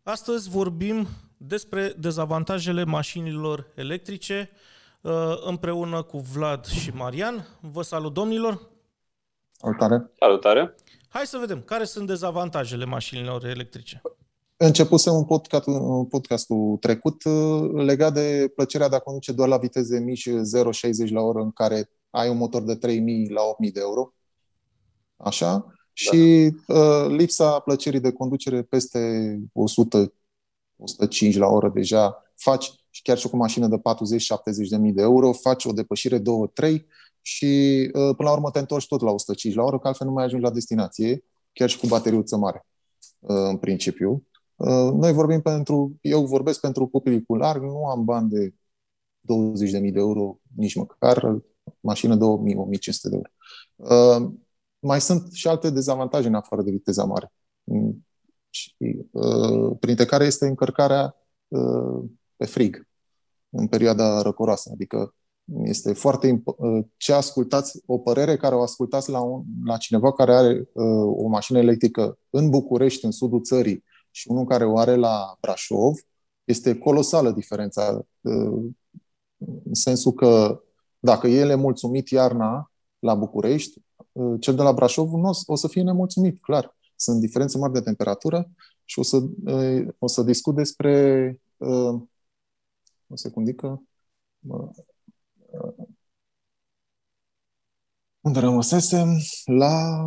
Astăzi vorbim despre dezavantajele mașinilor electrice împreună cu Vlad și Marian. Vă salut, domnilor! Salutare! Salutare! Hai să vedem, care sunt dezavantajele mașinilor electrice? Începusem podcastul trecut legat de plăcerea de a conduce doar la viteze mici, 0,60 la oră, în care ai un motor de 3.000 la 8.000 de euro. Așa? Da. Și lipsa plăcerii de conducere peste 100-105 la oră deja faci, și chiar și cu o mașină de 40-70 de mii de euro, faci o depășire 2-3 și până la urmă te întorci tot la 105 la oră, că altfel nu mai ajungi la destinație, chiar și cu bateriuță mare, în principiu. Eu vorbesc pentru copilii cu larg, nu am bani de 20.000 de euro, nici măcar, mașină de 1.000-1.500 de euro. Mai sunt și alte dezavantaje în afară de viteza mare, printre care este încărcarea pe frig în perioada răcoroasă. Adică este foarte ce ascultați, o părere care o ascultați la cineva care are o mașină electrică în București, în sudul țării, și unul care o are la Brașov, este colosală diferența. În sensul că dacă el e mulțumit iarna la București, cel de la Brașov nu o să fie nemulțumit, clar. Sunt diferențe mari de temperatură și o să discut despre... o secundică. Unde rămăsesem? La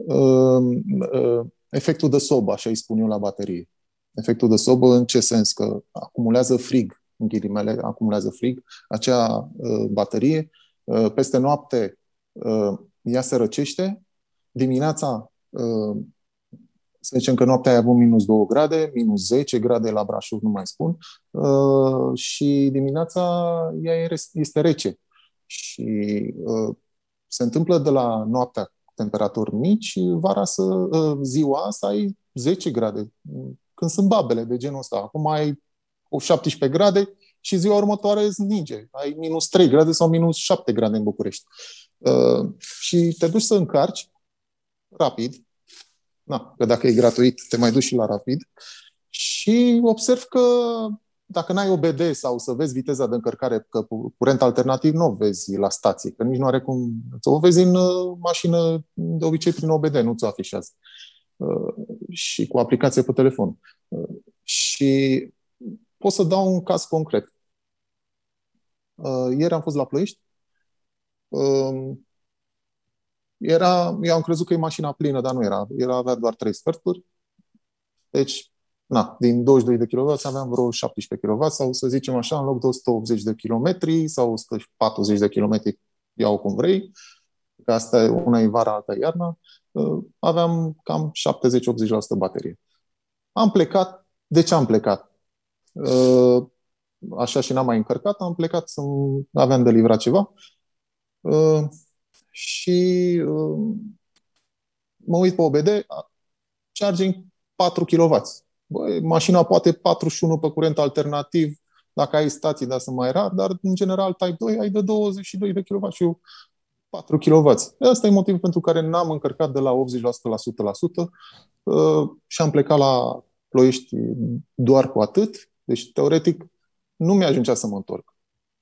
efectul de sobă, așa îi spun eu la baterie. Efectul de sobă în ce sens? Că acumulează frig, în ghilimele, acumulează frig, acea baterie. Peste noapte ea se răcește. Dimineața, să zicem că noaptea ai avut minus 2 grade, minus 10 grade la Brașov, nu mai spun, și dimineața ea este rece. Și se întâmplă de la noaptea temperaturi mici, vara ziua să ai 10 grade, când sunt babele de genul ăsta. Acum ai 17 grade și ziua următoare îți ninge. Ai minus 3 grade sau minus 7 grade în București. Și te duci să încarci rapid. Că dacă e gratuit, te mai duci și la rapid. Și observ că dacă n-ai OBD sau să vezi viteza de încărcare, că curent alternativ nu o vezi la stație, că nici nu are cum. O vezi în mașină de obicei prin OBD, nu ți-o afișează. Și cu aplicație pe telefon. Și pot să dau un caz concret. Ieri am fost la Ploiești. Eu am crezut că e mașina plină, dar nu era. Avea doar 3 sferturi. Deci, din 22 de kW aveam vreo 17 kW sau, să zicem așa, în loc de 180 de km sau 140 de km, iau cum vrei, că asta una e vara, alta e iarna, aveam cam 70-80% baterie. Am plecat. De ce am plecat? Așa și n-am mai încărcat, am plecat aveam de livrat ceva și mă uit pe OBD, charging 4 kW. Băi, mașina poate 41 pe curent alternativ, dacă ai stații, dar sunt mai rar, dar în general Type 2 ai de 22 de kW și eu 4 kW. Asta e motivul pentru care n-am încărcat de la 80% la 100% și am plecat la Ploiești doar cu atât. Deci, teoretic, nu mi-ajungea să mă întorc.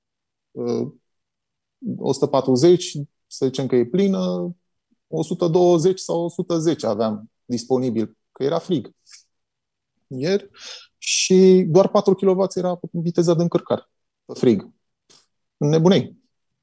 140, să zicem că e plină, 120 sau 110 aveam disponibil, că era frig ieri, și doar 4 kW era viteza de încărcare pe frig. Nebunei.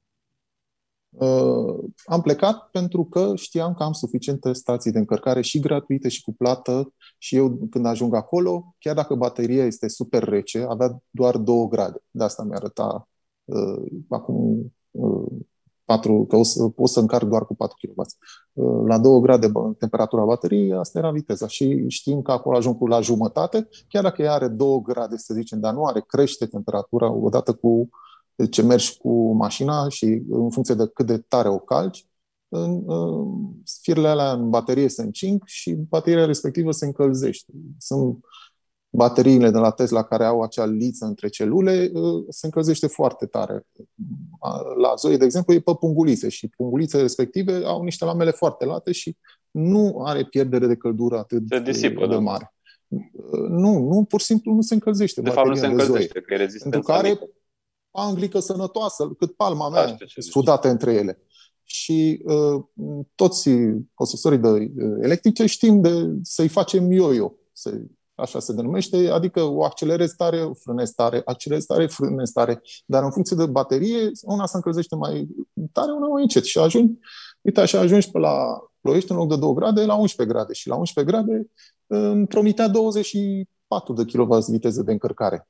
Am plecat pentru că știam că am suficiente stații de încărcare și gratuite și cu plată, și eu când ajung acolo, chiar dacă bateria este super rece, avea doar 2 grade. De asta mi-arăta acum 4, că pot să încarc doar cu 4 kW. La 2 grade temperatura bateriei, asta era viteza. Și știm că acolo ajung la jumătate, chiar dacă ea are 2 grade, să zicem, dar nu are, crește temperatura odată cu ce mergi cu mașina și în funcție de cât de tare o calci, firele alea în baterie se încing și bateria respectivă se încălzește. Sunt bateriile de la Tesla care au acea liță între celule, se încălzește foarte tare. La Zoe, de exemplu, e pe pungulițe și pungulițele respective au niște lamele foarte late și nu are pierdere de căldură atât de mare. Nu, pur și simplu nu se încălzește De fapt nu bateria se de zoe. încălzește, că e Pentru rezistența că are mică. anglică sănătoasă, cât palma Da, mea, știu ce zici. sudate între ele. Și toți posesorii de electrice știm să-i facem yo-yo, așa se denumește, adică o accelerezi tare, o frânezi tare, accelerezi tare, frânezi tare, dar în funcție de baterie, una se încălzește mai tare, una mai încet și uite așa ajungi pe la Ploiești, în loc de 2 grade, la 11 grade și la 11 grade promitea 24 de kW viteză de încărcare.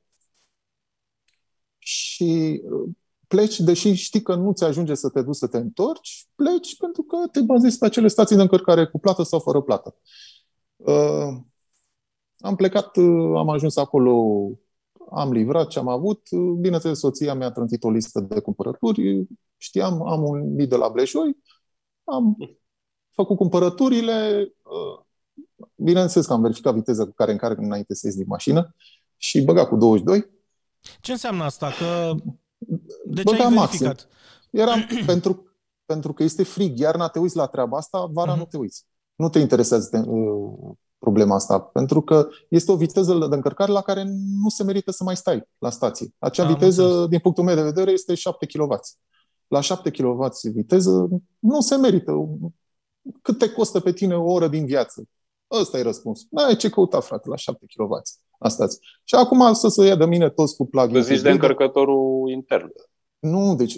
Și pleci, deși știi că nu ți ajunge să te duci să te întorci, pleci pentru că te bazezi pe acele stații de încărcare cu plată sau fără plată. Am plecat, am ajuns acolo, am livrat ce am avut. Bineînțeles, soția mi-a trântit o listă de cumpărături. Știam, am un lead de la Blejoi, am făcut cumpărăturile. Bineînțeles că am verificat viteza cu care încarc înainte să ies din mașină și băga cu 22. Ce înseamnă asta? Că de ce Băga ai maxim. verificat? Eram pentru că este frig, iarna te uiți la treaba asta, vara nu te uiți. Nu te interesează problema asta, pentru că este o viteză de încărcare la care nu se merită să mai stai la stație. Acea viteză, din punctul meu de vedere, este 7 kW. La 7 kW viteză nu se merită. Cât te costă pe tine o oră din viață? Ăsta e răspunsul. N-ai ce căuta, frate, la 7 kW. Asta-ți. Și acum să ia de mine toți cu plug-in. Zici de încărcătorul intern. Nu, deci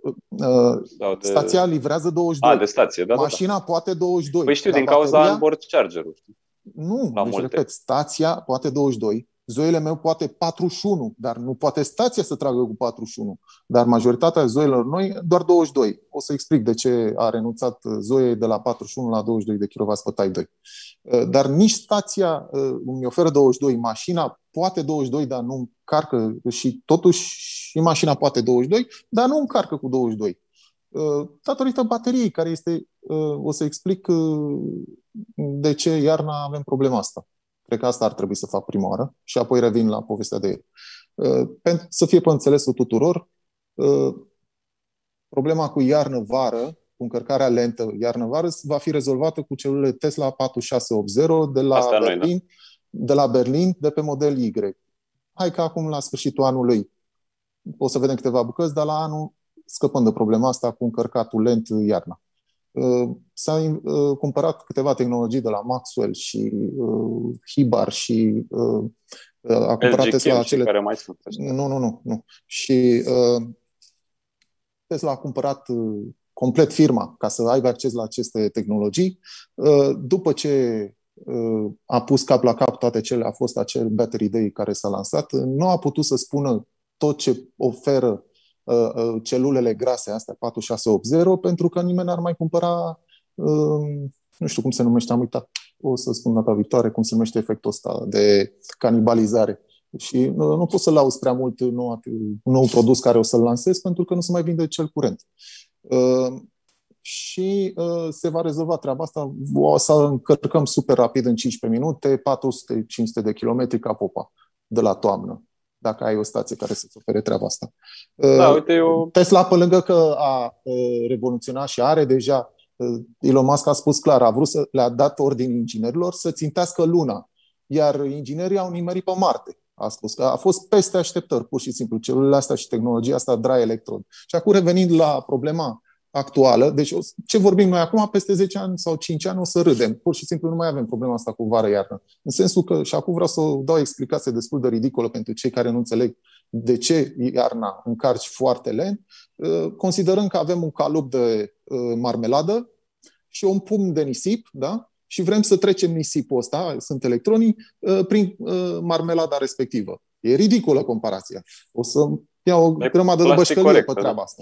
stația livrează 22. De stație, da. Mașina poate 22. Păi știu, din cauza onboard charger-ului. Nu, deci repet, stația poate 22, zoile meu poate 41, dar nu poate stația să tragă cu 41. Dar majoritatea zoilor noi doar 22. O să explic de ce a renunțat Zoe de la 41 la 22 de kW pe Type 2. Dar nici stația îmi oferă 22, mașina poate 22, dar nu încarcă și totuși și mașina poate 22, dar nu încarcă cu 22. Datorită bateriei, care este, o să explic de ce iarna avem problema asta. Cred că asta ar trebui să fac prima oară și apoi revin la povestea de ieri. Să fie pe înțelesul tuturor, problema cu iarnă-vară, cu încărcarea lentă iarnă-vară, va fi rezolvată cu celulele Tesla 4680 de la Berlin, de pe model Y. Hai că acum, la sfârșitul anului, o să vedem câteva bucăți, dar la anul scăpăm de problema asta cu încărcatul lent iarna. S-a cumpărat câteva tehnologii de la Maxwell și Hibar și a cumpărat Tesla acele... care mai sunt. Nu. Și Tesla a cumpărat complet firma ca să aibă acces la aceste tehnologii. După ce a pus cap la cap toate cele, a fost acel Battery Day care s-a lansat, nu a putut să spună tot ce oferă celulele grase astea 4680, pentru că nimeni n-ar mai cumpăra, nu știu cum se numește, am uitat, o să spun data viitoare cum se numește efectul ăsta de canibalizare. Și nu pot să lauzi prea mult nou produs care o să-l lansez, pentru că nu se mai vinde cel curent. Și se va rezolva treaba asta. O să încărcăm super rapid în 15 minute, 400-500 de kilometri ca popa de la toamnă, dacă ai o stație care să-ți ofere treaba asta. Da, uite, Tesla, pe lângă că a revoluționat și are deja, Elon Musk a spus clar, le-a dat ordine inginerilor să țintească Luna, iar inginerii au nimerit pe Marte. A spus că a fost peste așteptări, pur și simplu, celulele astea și tehnologia asta dry electrod. Și acum, revenind la problema actuală, deci ce vorbim noi acum, peste 10 ani sau 5 ani o să râdem. Pur și simplu nu mai avem problema asta cu vară-iarnă. În sensul că, și acum vreau să dau o explicație destul de ridicolă pentru cei care nu înțeleg de ce iarna încarci foarte lent, considerăm că avem un calup de marmeladă și un pumn de nisip, da? Și vrem să trecem nisipul ăsta, sunt electronii, prin marmelada respectivă. E ridicolă comparația. O să iau o grămadă de bășcălie pe treaba asta.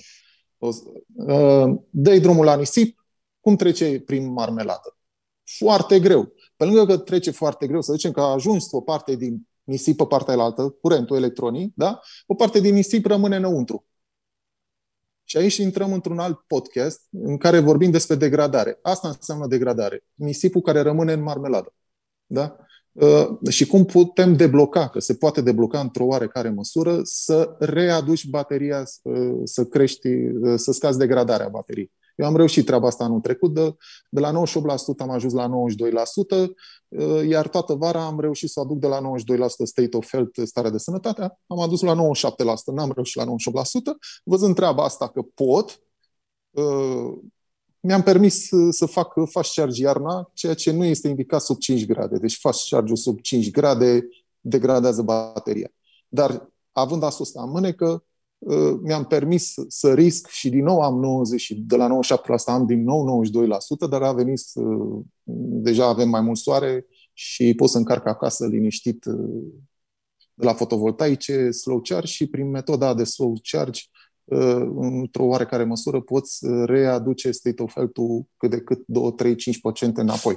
Dă-i drumul la nisip, cum trece prin marmeladă? Foarte greu. Pe lângă că trece foarte greu, să zicem că a ajuns o parte din nisip pe partea alaltă, curentul electronii, da? O parte din nisip rămâne înăuntru. Și aici intrăm într-un alt podcast în care vorbim despre degradare. Asta înseamnă degradare. Nisipul care rămâne în marmeladă. Da? Și cum putem debloca, că se poate debloca într-o oarecare măsură, să readuci bateria, să crești, să scazi degradarea bateriei. Eu am reușit treaba asta anul trecut, de la 98% am ajuns la 92%, iar toată vara am reușit să aduc de la 92% state of health, starea de sănătate, am adus la 97%, n-am reușit la 98%, văzând treaba asta că pot, mi-am permis să fac fast charge iarna, ceea ce nu este indicat sub 5 grade. Deci fast charge-ul sub 5 grade degradează bateria. Dar având asta în mânecă, mi-am permis să risc și din nou am 90 și de la 97% am din nou 92%, dar a venit deja avem mai mult soare și pot să încarc acasă liniștit de la fotovoltaice, slow charge și prin metoda de slow charge într-o oarecare măsură poți readuce state of health-ul cât de cât 2, 3, 5% înapoi.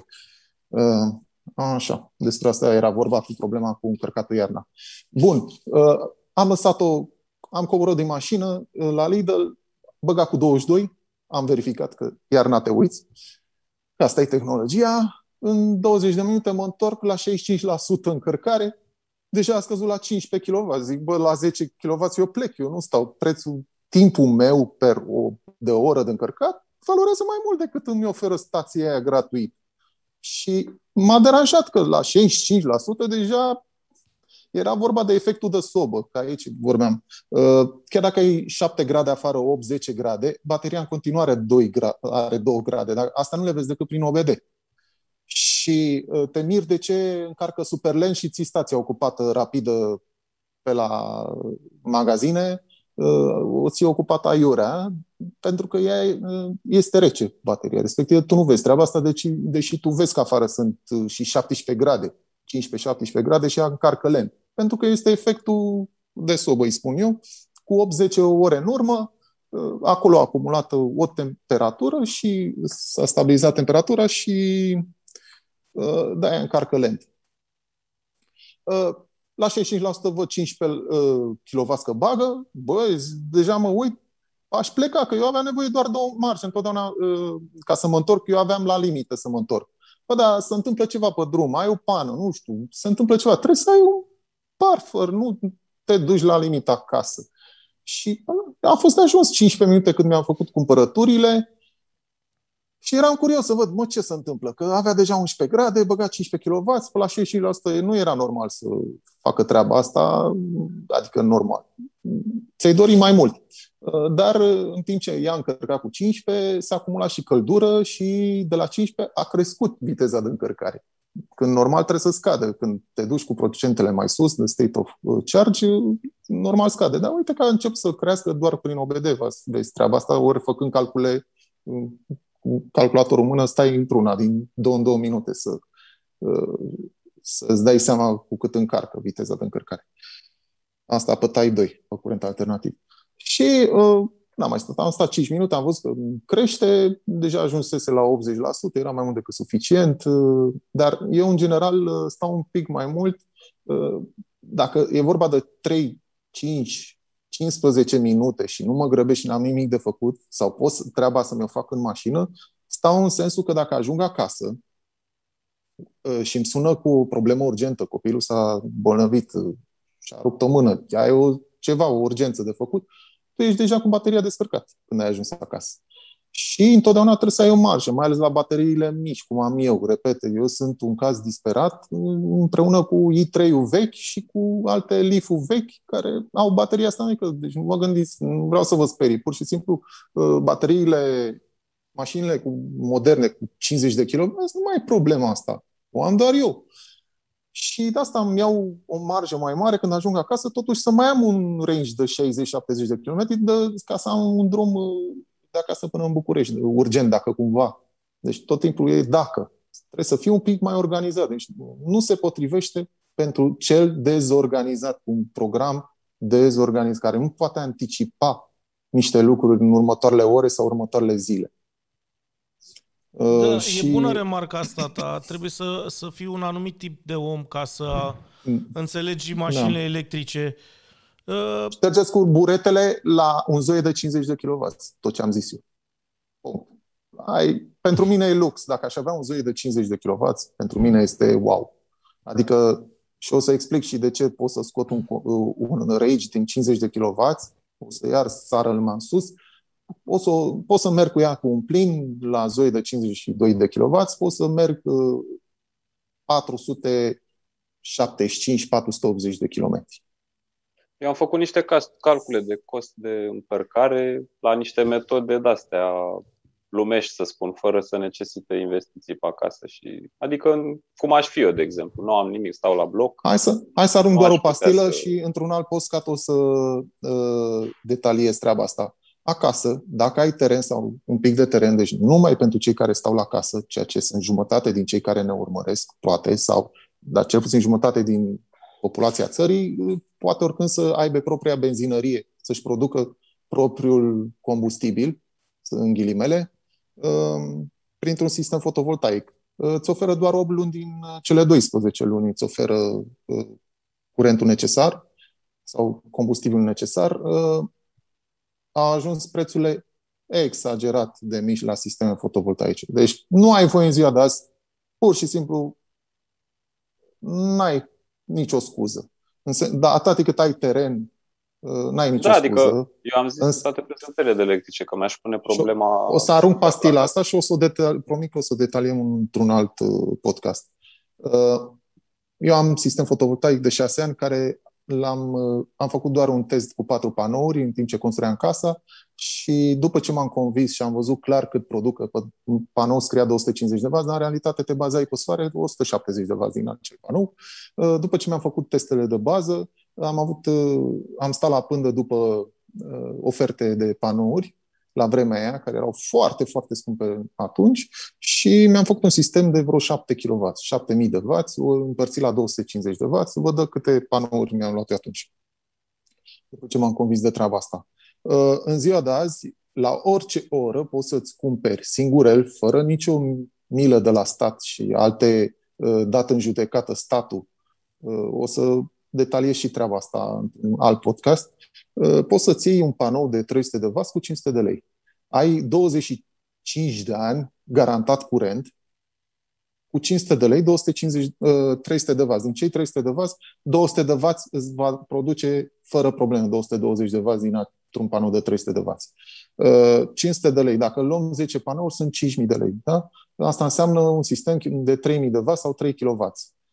Așa, despre asta era vorba cu problema cu încărcată iarna. Bun, am lăsat-o, am coborât din mașină la Lidl, băgat cu 22, am verificat că iarna te uiți, că asta e tehnologia, în 20 de minute mă întorc la 65% încărcare, deja a scăzut la 15 kW. Zic, la 10 kW eu plec, eu nu stau. Timpul meu de oră de încărcat valorează mai mult decât îmi oferă stația aia gratuit. Și m-a deranjat că la 65% deja era vorba de efectul de sobă, că aici vorbeam. Chiar dacă ai 7 grade afară, 8-10 grade, bateria în continuare are 2 grade, dar asta nu le vezi decât prin OBD. Și te miri de ce încarcă super lent și ții stația ocupată rapidă pe la magazine, o ții ocupată aiurea, pentru că ea este rece, bateria. Respectiv, tu nu vezi treaba asta, deși tu vezi că afară sunt și 17 grade, 15-17 grade și ea încarcă lent. Pentru că este efectul de sobă, îi spun eu, cu 8-10 ore în urmă, acolo a acumulat o temperatură și s-a stabilizat temperatura și de-aia încarcă lent. La 65% văd 15 kW că bagă, băi, deja mă uit, aș pleca, că eu aveam nevoie doar 2 marșe întotdeauna ca să mă întorc, eu aveam la limită să mă întorc. Bă, dar se întâmplă ceva pe drum, ai o pană, nu știu, se întâmplă ceva, trebuie să ai un parfăr, nu te duci la limită acasă. Și a fost de ajuns 15 minute când mi-am făcut cumpărăturile și eram curios să văd, ce se întâmplă, că avea deja 11 grade, băga 15 kW, pe la 65% nu era normal să facă treaba asta, adică normal. Ți-ai dori mai mult. Dar în timp ce ea încărca cu 15, s-a acumulat și căldură și de la 15 a crescut viteza de încărcare. Când normal trebuie să scadă. Când te duci cu procentele mai sus de state of charge, normal scade. Dar uite că a început să crească doar prin OBD. Vezi treaba asta, ori făcând calcule cu calculatorul în mână, stai într-una din 2 în 2 minute să-ți dai seama cu cât încarcă viteza de încărcare. Asta pe Type 2, pe curent alternativ. Și n-am mai stat, am stat 5 minute, am văzut că crește, deja ajunsese la 80%, era mai mult decât suficient, dar eu în general stau un pic mai mult. Dacă e vorba de 3, 5, 15 minute și nu mă grăbesc și n-am nimic de făcut, sau pot treaba să mi-o fac în mașină, stau în sensul că dacă ajung acasă și îmi sună cu o problemă urgentă, copilul s-a bolnăvit și-a rupt o mână, ai ceva, o urgență de făcut, tu ești deja cu bateria descărcată când ai ajuns acasă. Și întotdeauna trebuie să ai o marjă, mai ales la bateriile mici, cum am eu. Repet, eu sunt un caz disperat împreună cu i3-ul vechi și cu alte Leaf-uri vechi care au bateria asta mică. Deci nu vă gândiți, nu vreau să vă sperii. Pur și simplu, bateriile, mașinile moderne cu 50 de kg, nu mai e problema asta. O am doar eu. Și de asta îmi iau o marjă mai mare când ajung acasă, totuși să mai am un range de 60-70 de km ca să am un drum de acasă până în București, urgent, dacă cumva. Deci tot timpul e dacă. Trebuie să fiu un pic mai organizat. Deci nu se potrivește pentru cel dezorganizat, un program dezorganizat, care nu poate anticipa niște lucruri în următoarele ore sau următoarele zile. Da, e bună remarca asta ta. Trebuie să fii un anumit tip de om ca să înțelegi mașinile electrice. Ștergeți cu buretele la un zoie de 50 de kW, tot ce am zis eu. Pentru mine e lux. Dacă aș avea un zoie de 50 de kW, pentru mine este wow. Adică, și o să explic și de ce pot să scot un range din 50 de kW, o să iar sară lumea în sus. pot să merg cu ea cu un plin la zoi de 52 de kW, pot să merg 475-480 de kilometri. Eu am făcut niște calcule de cost de încărcare la niște metode de-astea lumești, să spun, fără să necesite investiții pe acasă. Adică cum aș fi eu, de exemplu. Nu am nimic, stau la bloc. Hai să arunc doar o pastilă și într-un alt podcast o să detaliez treaba asta. Acasă, dacă ai teren sau un pic de teren, deci numai pentru cei care stau la casă, ceea ce sunt jumătate din cei care ne urmăresc, poate, dar cel puțin jumătate din populația țării, poate oricând să aibă propria benzinărie, să-și producă propriul combustibil, în ghilimele, printr-un sistem fotovoltaic. Îți oferă doar 8 luni din cele 12 luni, îți oferă curentul necesar sau combustibilul necesar. A ajuns prețurile exagerat de mici la sisteme fotovoltaice. Deci nu ai voie în ziua de azi, pur și simplu n-ai nicio scuză. Dar atât cât ai teren, n-ai nicio scuză. Adică eu am zis toate prezentările de electrice, că mi-aș pune problema... O să arunc pastila asta și promit că o să detaliem într-un alt podcast. Eu am sistem fotovoltaic de 6 ani care am făcut doar un test cu 4 panouri în timp ce construiam casa și după ce m-am convins și am văzut clar cât produc, că pe panou scria 250 de W, dar în realitate te bazai pe soare 170 de W din acel panou. După ce mi-am făcut testele de bază, am stat la pândă după oferte de panouri la vremea aia, care erau foarte, foarte scumpe atunci, și mi-am făcut un sistem de vreo 7 kW, 7000 de W, o împărțit la 250 de W, să văd câte panouri mi-am luat eu atunci. După ce m-am convins de treaba asta. În ziua de azi, la orice oră poți să-ți cumperi singurel, fără nicio milă de la stat și alte date în judecată statul. O să detaliez și treaba asta într-un alt podcast. Poți să-ți iei un panou de 300 de W cu 500 de lei. Ai 25 de ani garantat curent, cu 500 de lei, 300 de W. Din cei 300 de W, 200 de W îți va produce fără probleme, 220 de W dintr-un panou de 300 de W. 500 de lei. Dacă luăm 10 panouri, sunt 5.000 de lei. Da? Asta înseamnă un sistem de 3.000 de W sau 3 kW.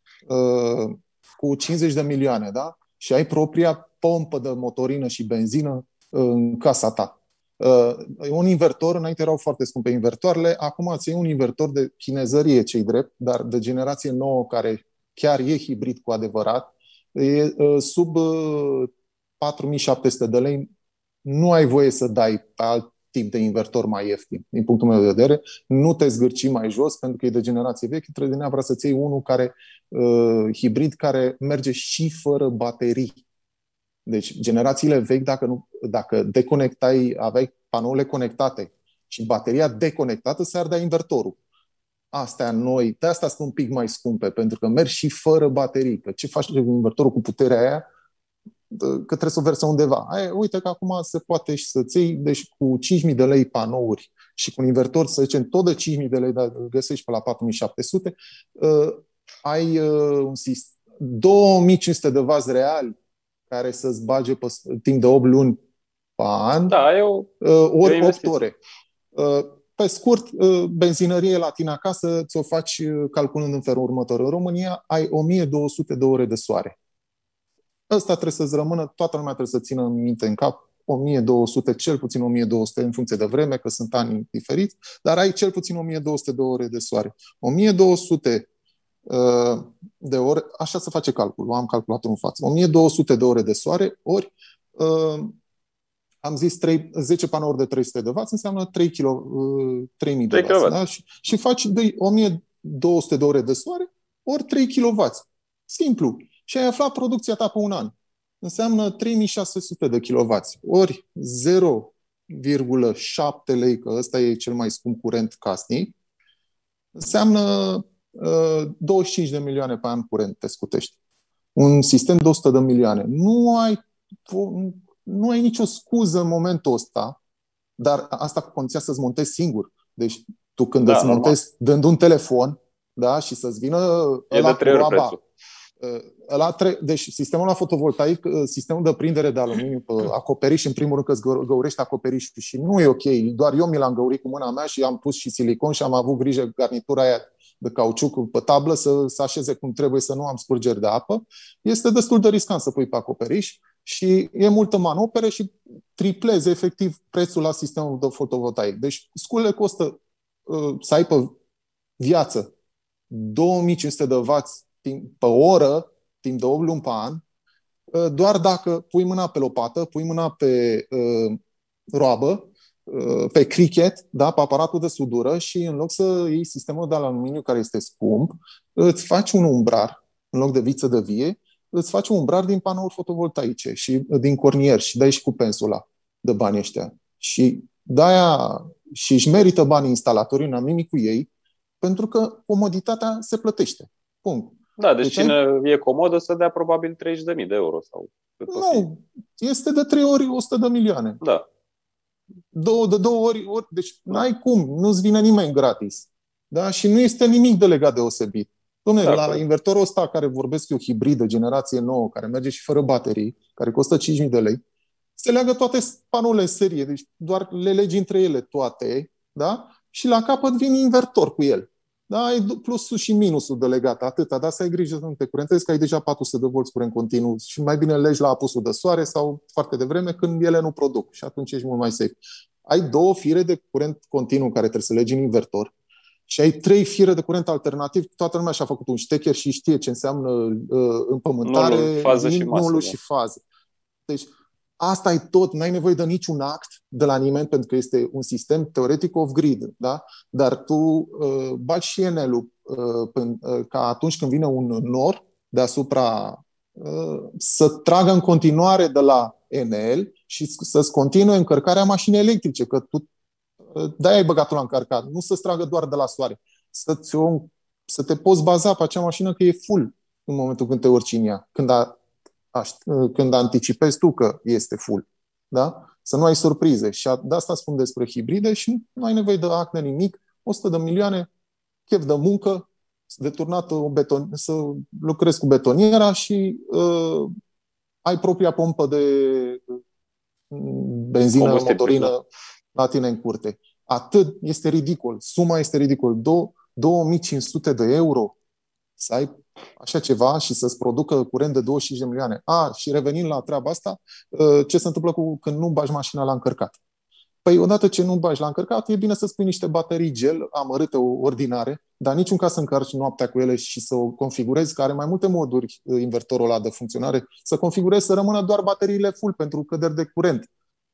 Cu 50 de milioane, da? Și ai propria pompă de motorină și benzină în casa ta. Un invertor, înainte erau foarte scumpe invertoarele, acum îți iei un invertor de chinezărie, ce-i drept, dar de generație nouă, care chiar e hibrid cu adevărat, e sub 4.700 de lei. Nu ai voie să dai pe alt tip de invertor mai ieftin, din punctul meu de vedere. Nu te zgârci mai jos, pentru că e de generație veche, trebuie neapărat să-ți iei unul hibrid, care merge și fără baterii. Deci generațiile vechi, dacă aveai panourile conectate și bateria deconectată, se ardea invertorul. Astea noi, de asta sunt un pic mai scumpe, pentru că mergi și fără baterii. Că ce faci cu invertorul cu puterea aia? Că trebuie să o versă undeva. Uite că acum se poate și să-ți iei, deci cu 5.000 de lei panouri și cu un invertor, să zicem, tot de 5.000 de lei, dar îl găsești pe la 4.700, ai un sistem, 2.500 de W reali, care să-ți bage pe timp de 8 luni pe an, ori 8 ore. Pe scurt, benzinărie la tine acasă ți-o faci calculând în felul următor. În România ai 1.200 de ore de soare. Ăsta trebuie să-ți rămână, toată lumea trebuie să țină în minte în cap, 1.200, cel puțin 1.200 în funcție de vreme, că sunt ani diferiți, dar ai cel puțin 1.200 de ore de soare. 1.200 de ore, așa se face calculul, am calculat în față. 1.200 de ore de soare, ori am zis 10 panouri de 300 de W, înseamnă 3.000 de W. Da? Și faci 1.200 de ore de soare, ori 3 kW. Simplu. Și ai aflat producția ta pe un an. Înseamnă 3.600 de kW. Ori 0,7 lei, că ăsta e cel mai scump curent casnic, înseamnă 25 de milioane pe an curent te scutești. Un sistem de 100 de milioane. Nu ai nicio scuză în momentul ăsta, dar asta cu condiția să-ți montezi singur. Deci tu când îți montezi dând un telefon, da, și să-ți vină e de 3 ori prețul. Deci sistemul la fotovoltaic, sistemul de prindere de aluminiu pe acoperiș, în primul rând că îți găurește acoperișul și nu e ok. Doar eu mi l-am găurit cu mâna mea și am pus și silicon și am avut grijă garnitura aia de cauciuc pe tablă să așeze cum trebuie, să nu am scurgeri de apă. Este destul de riscant să pui pe acoperiș și e multă manoperă și triplezi efectiv prețul la sistemul de fotovoltaic. Deci sculele costă să ai pe viață 2500 de W pe oră, timp de 8 luni pe an, doar dacă pui mâna pe lopată, pui mâna pe roabă, pe cricket, da, pe aparatul de sudură și în loc să iei sistemul de aluminiu care este scump, îți faci un umbrar, în loc de viță de vie, îți faci un umbrar din panouri fotovoltaice și din cornier și dai și cu pensula de banii ăștia. Și de-aia și își merită banii instalatorii, n-am nimic cu ei, pentru că comoditatea se plătește. Punct. Da, deci cine e comodă să dea probabil 30.000 de euro. Sau nu, este de 3 ori 100 de milioane. Da. De două ori, deci n-ai cum, nu-ți vine nimeni gratis. Da? Și nu este nimic de legat deosebit. Dom'le, la invertorul ăsta care vorbesc eu, hibridă, generație nouă, care merge și fără baterii, care costă 5.000 de lei, se leagă toate panourile în serie, deci doar le legi între ele toate, da? Și la capăt vine invertor cu el. Da, ai plusul și minusul de legat, atâta, dar să ai grijă să nu te curentezi, că ai deja 400 de volți curent continuu și mai bine legi la apusul de soare sau foarte devreme când ele nu produc și atunci ești mult mai safe. Ai 2 fire de curent continuu care trebuie să legi în invertor și ai 3 fire de curent alternativ. Toată lumea și-a făcut un ștecher și știe ce înseamnă împământare, nulul și fază. Deci asta e tot, n-ai nevoie de niciun act de la nimeni, pentru că este un sistem teoretic off-grid, da? Dar tu bagi și Enel-ul ca atunci când vine un nor deasupra să tragă în continuare de la Enel și să-ți continue încărcarea mașinii electrice, că tu de-aia ai băgat-o la încărcat, nu să-ți tragă doar de la soare, să te poți baza pe acea mașină că e full în momentul când te urci în ea, când anticipezi tu că este full. Da? Să nu ai surprize. Și de asta spun despre hibride și nu ai nevoie de acne nimic. 100 de milioane, chef de muncă, să lucrezi cu betoniera și ai propria pompă de benzină, motorină la tine în curte. Atât este ridicol. Suma este ridicol. 2500 de euro să ai așa ceva și să-ți producă curent de 25 de milioane. Și revenind la treaba asta, ce se întâmplă când nu bagi mașina la încărcat? Păi odată ce nu bagi la încărcat, e bine să-ți pui niște baterii gel amărâte, ordinare, dar niciun caz să încarci noaptea cu ele și să o configurezi, că are mai multe moduri invertorul ăla de funcționare, să configurezi să rămână doar bateriile full pentru căderi de curent.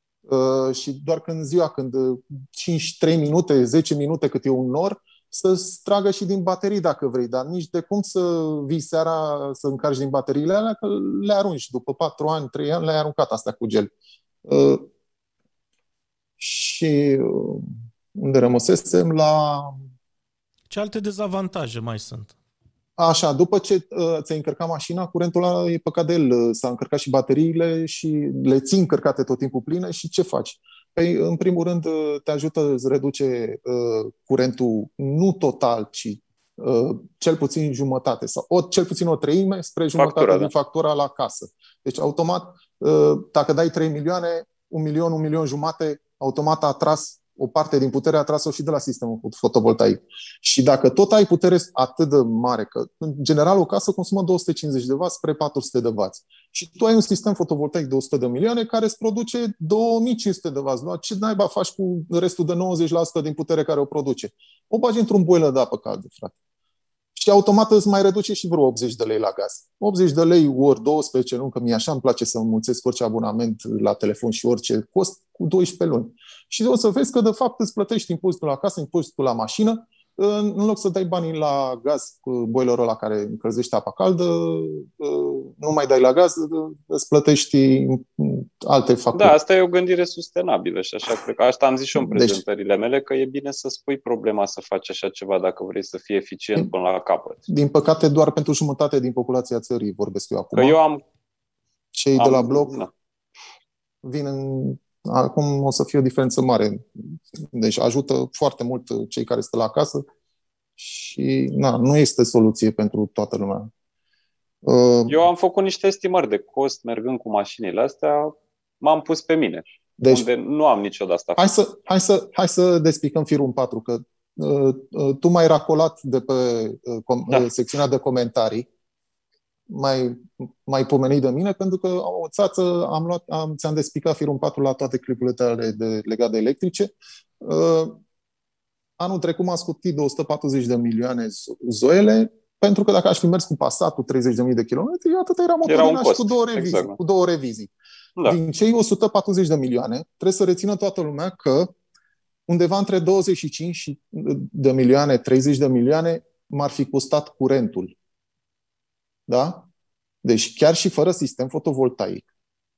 Și doar când ziua, când 3 minute, 10 minute cât e un nor, să-ți tragă și din baterii dacă vrei, dar nici de cum să vii seara să încarci din bateriile alea, că le arunci. După 4 ani, 3 ani, le-ai aruncat astea cu gel. Și unde rămăsesem la... Ce alte dezavantaje mai sunt? Așa, după ce ți-ai încărcat mașina, curentul ăla e păcat de el. S-a încărcat și bateriile și le ții încărcate tot timpul pline și ce faci? Păi, în primul rând, te ajută să reduce curentul nu total, ci cel puțin jumătate sau cel puțin o treime spre jumătate din factura la casă. Deci, automat, dacă dai 3 milioane, 1 milion, 1 milion jumate, automat a tras o parte din putere, a tras-o și de la sistemul fotovoltaic. Și dacă tot ai putere atât de mare, că în general o casă consumă 250 de W spre 400 de W. Și tu ai un sistem fotovoltaic de 100 de milioane care îți produce 2500 de W. Ce naiba faci cu restul de 90% din putere care o produce? O bagi într-un boiler de apă caldă, frate. Și automat îți mai reduce și vreo 80 de lei la gaz. 80 de lei ori 12 luni, că mie așa îmi place să înmulțesc orice abonament la telefon și orice cost cu 12 luni. Și o să vezi că de fapt îți plătești impozitul la casă, impozitul la mașină, în loc să dai banii la gaz cu boilerul ăla care încălzește apa caldă, nu mai dai la gaz, îți plătești alte facturi. Da, asta e o gândire sustenabilă și așa cred că asta am zis și eu în prezentările mele, că e bine să spui problema să faci așa ceva dacă vrei să fii eficient până la capăt. Din păcate, doar pentru jumătate din populația țării vorbesc eu acum. Că eu cei de la bloc vin acum o să fie o diferență mare. Deci ajută foarte mult cei care stă la casă și nu este soluție pentru toată lumea. Eu am făcut niște estimări de cost mergând cu mașinile astea, m-am pus pe mine, Deci, unde nu am niciodată. hai să despicăm firul în patru, că tu m-ai racolat de pe secțiunea de comentarii, mai pomenit de mine, pentru că o țață ți-am despicat firul în patru la toate clipurile tale legate de electrice. Anul trecut m-a scutit de 140 de milioane Zoele, pentru că dacă aș fi mers cu Passatul 30.000 de kilometri, atât era motorina și cu două revizii. Da. Din cei 140 de milioane, trebuie să rețină toată lumea că undeva între 25 de milioane, 30 de milioane m-ar fi costat curentul. Da? Deci chiar și fără sistem fotovoltaic.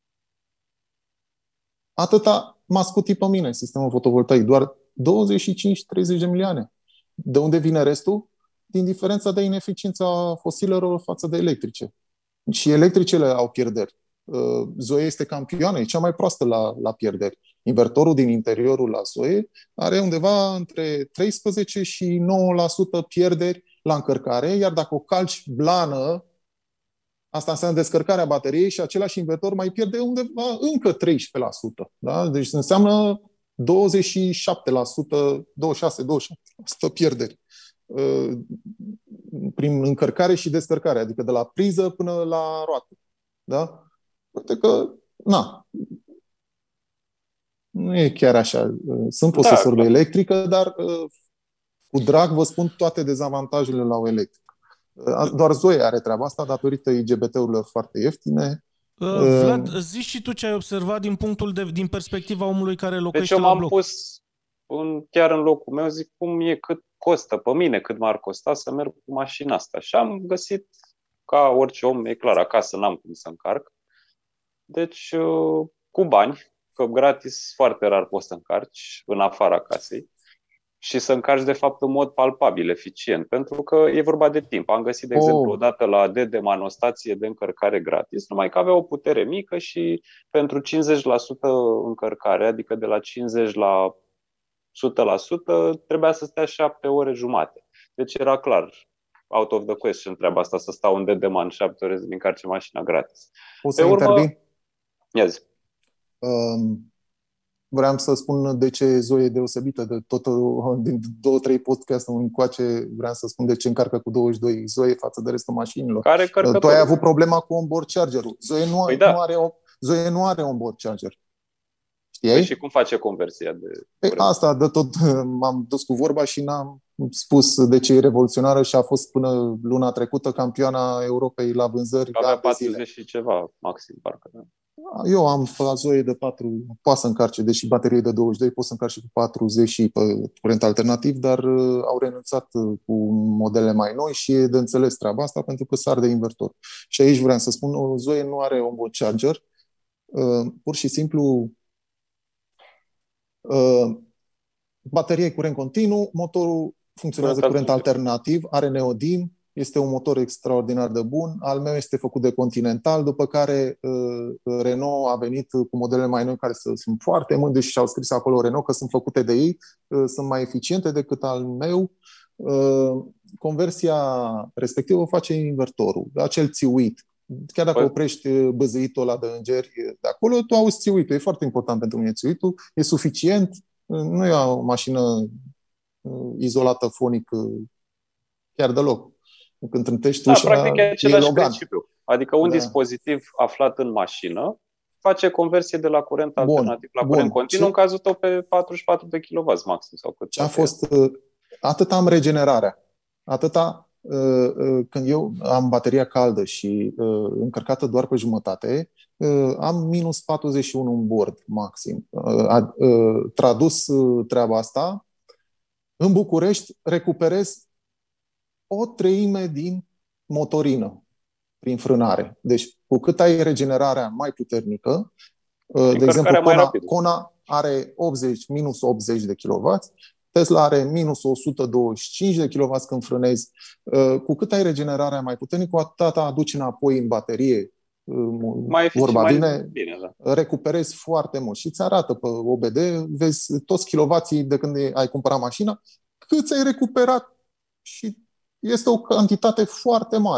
Atâta m-a scutit pe mine sistemul fotovoltaic, doar 25-30 de milioane. De unde vine restul? Din diferența de ineficiență a fosilelor față de electrice. Și electricele au pierderi. Zoe este campioană, e cea mai proastă la pierderi. Invertorul din interiorul la Zoe are undeva între 13 și 9% pierderi la încărcare, iar dacă o calci blană, asta înseamnă descărcarea bateriei și același invertor mai pierde undeva încă 13%. Da? Deci înseamnă 27%, 26-27% pierderi prin încărcare și descărcare, adică de la priză până la roată. Da? Uite că, nu e chiar așa. Sunt posesor de electrică, dar cu drag vă spun toate dezavantajele la o electrică. Doar Zoe are treaba asta datorită IGBT-urilor foarte ieftine. Vlad, zici și tu ce ai observat din perspectiva omului care locuiește la bloc. Deci eu m-am pus chiar în locul meu, zic cum e, cât costă pe mine, cât m-ar costa să merg cu mașina asta. Și am găsit, ca orice om, e clar, acasă n-am cum să încarc. Deci, cu bani, că gratis foarte rar poți să încarci în afara casei și să încarci, de fapt, în mod palpabil, eficient, pentru că e vorba de timp. Am găsit, de exemplu, odată la Dedeman o stație de încărcare gratis, numai că avea o putere mică și pentru 50% încărcare, adică de la 50 la 100%, trebuia să stea 7 ore jumate. Deci era clar, out of the question treaba asta, să stau în Dedeman 7 ore să încarce mașina gratis. Poți să intervin? Ia zi. Vreau să spun de ce Zoe e deosebită de tot, din 2-3 podcast-uri încoace, vreau să spun de ce încarcă cu 22 Zoe față de restul mașinilor. Tu ai avut problema cu onboard charger-ul. Zoe nu are onboard charger. Știai? Și cum face conversia de... Asta, de tot m-am dus cu vorba și n-am spus de ce e revoluționară și a fost până luna trecută campioana Europei la vânzări. Avea 40 și ceva, maxim, parcă. Da. Eu am la Zoe de 4, poate să încarce, deși baterie de 22, pot să încarce cu 40 și pe curent alternativ, dar au renunțat cu modele mai noi și e de înțeles treaba asta pentru că s-ar de invertor. Și aici vreau să spun, Zoe nu are onboard charger, pur și simplu bateria e curent continuu, motorul funcționează curent alternativ, are neodym, este un motor extraordinar de bun. Al meu este făcut de Continental, după care Renault a venit cu modele mai noi care sunt foarte mândri și au scris acolo Renault că sunt făcute de ei, sunt mai eficiente decât al meu. Conversia respectivă o face invertorul, acel țiuit. Chiar dacă oprești băzăitul ăla de îngeri de acolo, tu auzi țiuitul. E foarte important pentru mine țiuitul. E suficient. Nu e o mașină izolată fonic chiar deloc. Când trântești ușa, practic e același principiu. Adică un dispozitiv aflat în mașină face conversie de la curent alternativ la curent continuu, în cazul tău pe 44 de kW maxim. Sau cât ce a fost, atât am regenerarea, atâta când eu am bateria caldă și încărcată doar pe jumătate, am minus 41 în bord maxim. Tradus treaba asta, în București recuperez o treime din motorină prin frânare. Deci, cu cât ai regenerarea mai puternică, de exemplu, Kona are minus 80 de kW, Tesla are minus 125 de kW când frânezi. Cu cât ai regenerarea mai puternică, cu atât aduci înapoi în baterie. Vorba bine, da. Recuperezi foarte mult. Și îți arată pe OBD, vezi toți kilovații de când ai cumpărat mașina, cât ai recuperat și este o cantitate foarte mare.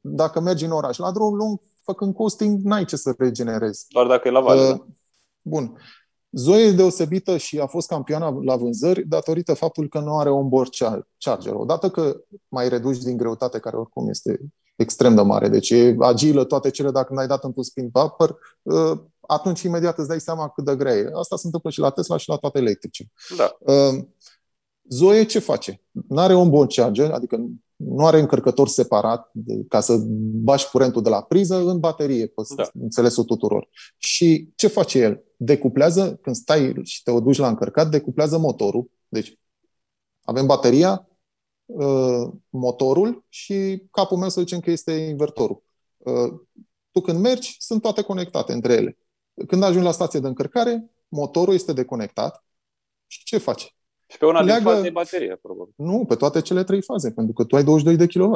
dacă mergi în oraș. La drum lung, făcând coasting, n-ai ce să regenerezi. Doar dacă e la vale, da? Bun. Zoe e deosebită și a fost campioana la vânzări datorită faptului că nu are onboard charger. Odată că mai reduci din greutate, care oricum este extrem de mare, deci e agilă toate cele, dacă n-ai dat într-un spin bumper, atunci imediat îți dai seama cât de grea e. Asta se întâmplă și la Tesla și la toate electrice. Da. Zoe ce face? N-are onboard charger, adică nu are încărcător separat ca să bagi curentul de la priză în baterie, pe înțelesul tuturor. Și ce face el? Decuplează, când stai și te duci la încărcat, decuplează motorul. Deci avem bateria, motorul și capul meu să zicem că este invertorul. Tu când mergi, sunt toate conectate între ele. Când ajungi la stație de încărcare, motorul este deconectat și ce face? Și pe una din faze e bateria, probabil. Nu, pe toate cele 3 faze, pentru că tu ai 22 de kW.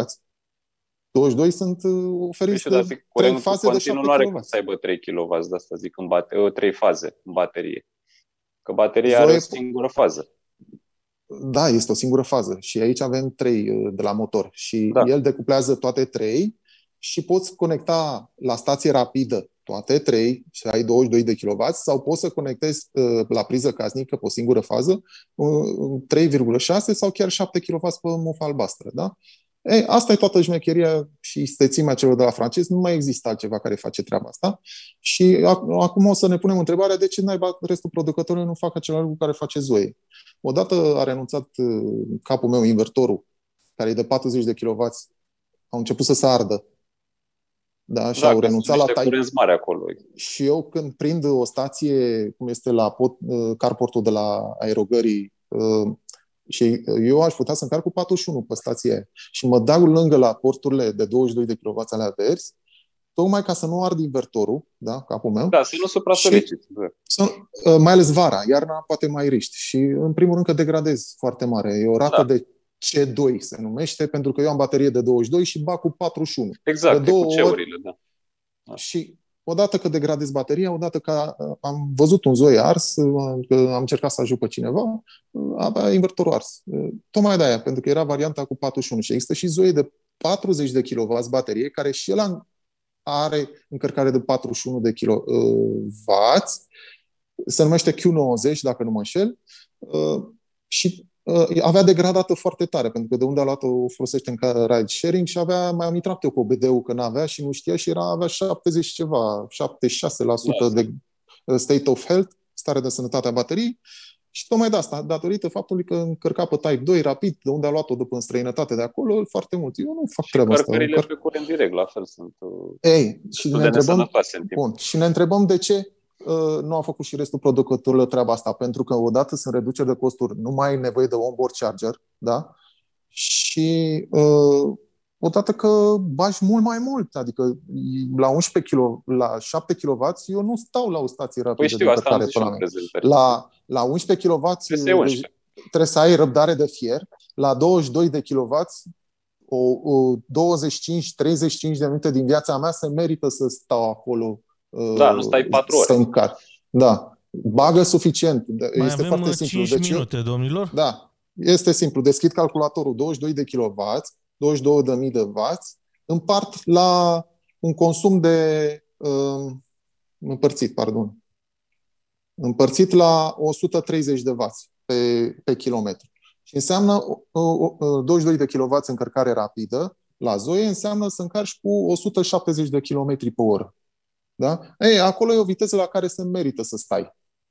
22 sunt oferiți de 3 faze de 7 nu are kW. cum să aibă 3 kW, de asta zic, 3 faze în baterie. Că bateria are o singură fază. Da, este o singură fază. Și aici avem 3 de la motor. Și el decuplează toate 3 și poți conecta la stație rapidă toate 3 și ai 22 de kW sau poți să conectezi la priză casnică pe o singură fază 3,6 sau chiar 7 kW pe mufă albastră. Da? Asta e toată șmecheria și istețimea celor de la francezi. Nu mai există altceva care face treaba asta. Și acum o să ne punem întrebarea de ce naiba restul producătorilor nu fac același lucru care face Zoe. Odată a renunțat capul meu, invertorul, care e de 40 de kW, au început să se ardă. Da, și au renunțat la curenți mari acolo. Și eu când prind o stație, cum este la carportul de la aerogării, și eu aș putea să încarc cu 41 pe stație aia, și mă dau lângă la porturile de 22 de kW alea verzi, tocmai ca să nu ard invertorul, da, capul meu. Da, să nu supra-soliciți. Mai ales vara, iarna poate mai riști. Și în primul rând că degradez foarte mare. E o rată de C2 se numește, pentru că eu am baterie de 22 și bag cu 41. Exact, de 2 cu C-urile, da. Și odată că degradez bateria, odată că am văzut un Zoe ars, că am încercat să ajut pe cineva, avea invertorul ars. Tocmai de-aia, pentru că era varianta cu 41. Și există și Zoe de 40 de kW baterie, care și el are încărcare de 41 de kW, se numește Q90, dacă nu mă înșel, și avea degradată foarte tare, pentru că de unde a luat-o o folosește în ride sharing și mai am intrat eu cu OBD-ul că n-avea și nu știa și avea 70 ceva, 76% de state of health, stare de sănătate a bateriei. Și tocmai de asta, datorită faptului că încărca pe Type 2 rapid, de unde a luat-o după în străinătate de acolo, foarte mult. Eu nu fac treaba asta. Încărcările pe curent direct, la fel sunt. Și ne întrebăm de ce nu a făcut și restul producătorilor treaba asta, pentru că odată sunt reduceri de costuri, nu mai ai nevoie de onboard charger, da? Și odată că bagi mult mai mult, adică la 11 kg, la 7 kW, eu nu stau la o stație rapidă de încărcare pe la mine. La 11 kW trebuie să ai răbdare de fier, la 22 de kW 25-35 de minute din viața mea se merită să stau acolo. Da, nu stai 4 ore. Să încar. Da. Bagă suficient. Mai este avem foarte simplu. 5 minute, domnilor. Da. Este simplu. Deschid calculatorul 22 de kW, 22.000 de W, împart la un consum de împărțit la 130 de W pe kilometru. Și înseamnă 22 de kW încărcare rapidă la Zoe, înseamnă să încarci cu 170 de km pe oră. Da? Acolo e o viteză la care se merită să stai.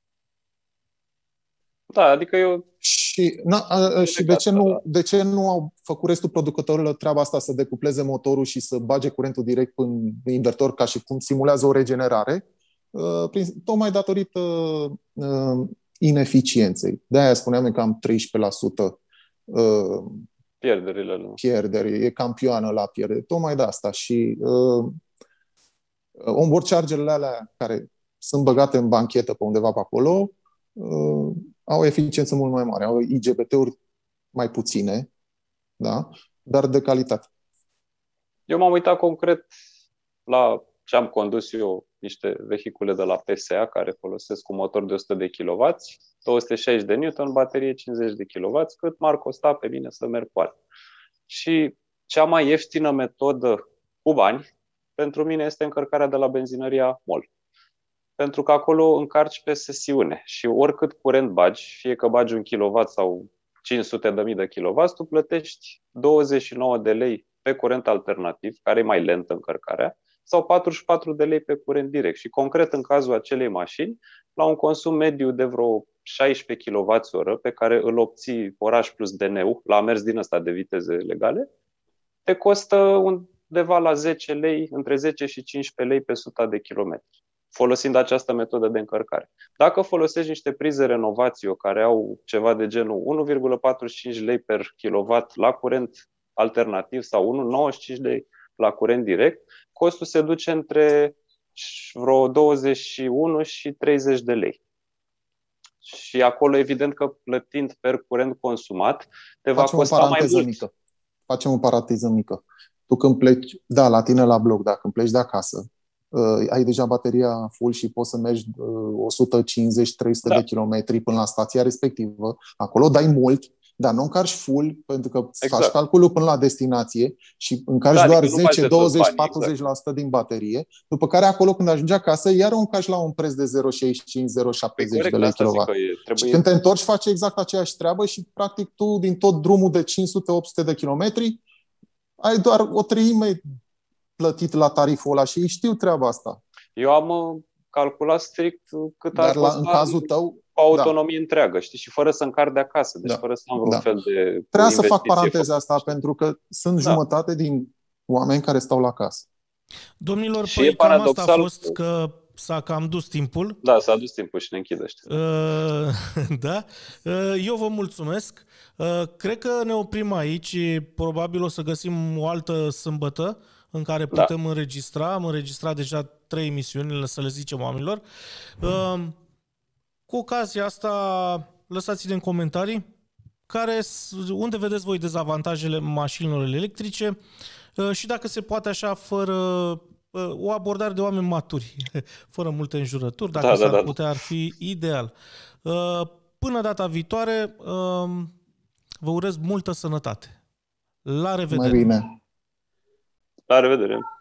Da, adică eu... Și de ce nu au făcut restul producătorilor treaba asta, să decupleze motorul și să bage curentul direct în invertor, ca și cum simulează o regenerare? Tocmai datorită ineficienței. De-aia spuneam că am 13% pierderi. E campioană la pierdere. Tocmai de asta. Și onboard chargerele alea care sunt băgate în banchetă pe undeva pe acolo au o eficiență mult mai mare. Au IGBT-uri mai puține, da? Dar de calitate. Eu m-am uitat concret la ce am condus eu, niște vehicule de la PSA care folosesc un motor de 100 de kW, 260 de Newton, baterie 50 de kW, cât m-ar costa pe mine să merg cu alea. Și cea mai ieftină metodă cu bani, pentru mine este încărcarea de la benzinăria MOL. Pentru că acolo încarci pe sesiune și oricât curent bagi, fie că bagi 1 kW sau 500.000 de kW, tu plătești 29 de lei pe curent alternativ, care e mai lentă încărcarea, sau 44 de lei pe curent direct. Și concret, în cazul acelei mașini, la un consum mediu de vreo 16 kWh, pe care îl obții oraș plus DN-ul, la mers din ăsta de viteze legale, te costă undeva la 10 lei, între 10 și 15 lei pe 100 de kilometri, folosind această metodă de încărcare. Dacă folosești niște prize Renovatio care au ceva de genul 1,45 lei per kilowatt la curent alternativ sau 1,95 lei la curent direct, costul se duce între vreo 21 și 30 de lei. Și acolo, evident că plătind per curent consumat, te va costa mai mult. Facem o paranteză mică. Tu când pleci, da, la tine la bloc, dacă când pleci de acasă, ai deja bateria full și poți să mergi 150-300 de kilometri până la stația respectivă. Acolo dai mult, dar nu încarci full, pentru că faci calculul până la destinație și încarci doar 10, 20, 40% din baterie, după care acolo când ajungi acasă, iar o încarci la un preț de 0,65-0,70 de lei kilowatt. Și când te întorci, faci exact aceeași treabă și practic tu, din tot drumul de 500-800 de kilometri, ai doar o treime plătit la tariful ăla și știu treaba asta. Eu am calculat strict cât ar costa în cazul tău, cu autonomie întreagă, știi, și fără să încarc de acasă, deci fără să am vreun fel de Trebuia să fac paranteza asta, pentru că sunt jumătate din oameni care stau la casă. Domnilor, păi cam asta a fost, că s-a cam dus timpul. Da, s-a dus timpul și ne închidește. Da. Eu vă mulțumesc. Cred că ne oprim aici. Probabil o să găsim o altă sâmbătă în care putem înregistra. Am înregistrat deja 3 emisiuni, să le zicem oamenilor. Cu ocazia asta, lăsați-ne în comentarii unde vedeți voi dezavantajele mașinilor electrice și dacă se poate așa, fără o abordare de oameni maturi, fără multe înjurături, dacă s-ar putea, ar fi ideal. Până data viitoare, vă urez multă sănătate. La revedere! Mai bine! La revedere!